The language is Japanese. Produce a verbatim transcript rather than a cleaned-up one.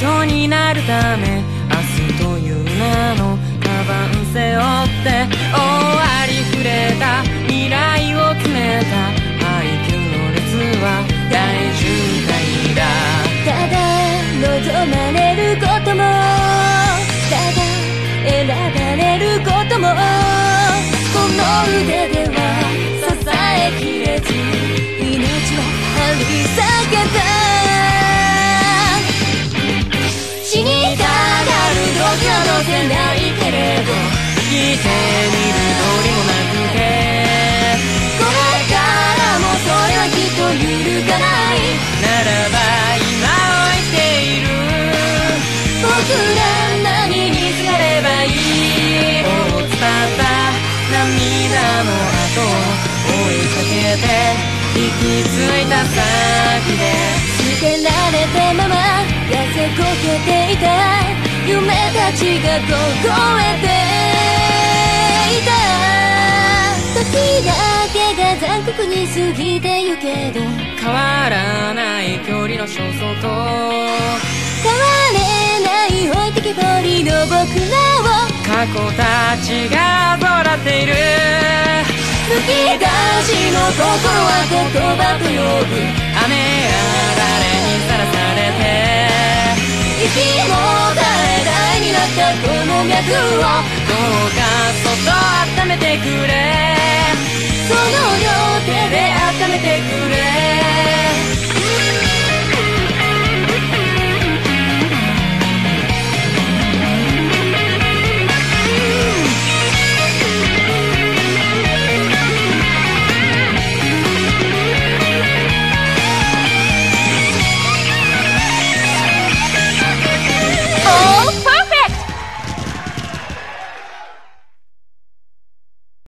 人になるため明日という名のカバン背負って終わり触れた未来を詰めた配給の列は大渋滞だ。 ただ望まれることもただ選ばれることもこの腕では支えきれず命は張り裂けた。死にたがる時は乗せないけれど生きてみる道理もなくてこれからもそれはきっと揺るがないならば今を生きている僕ら何にすがればいい。 を伝った涙の後追いかけて行き着いた先で捨てられたまま痩せこけていた夢たちが凍えていた。時だけが残酷に過ぎてゆけど変わらない距離の焦燥と変われない置いてけぼりの僕らを過去たちが笑っている。 吹き出しの心は言葉と呼ぶ雨やあられにさらされて息も絶え絶えになったこの脈をどうかそっと温めてくれその両手で温めてくれ。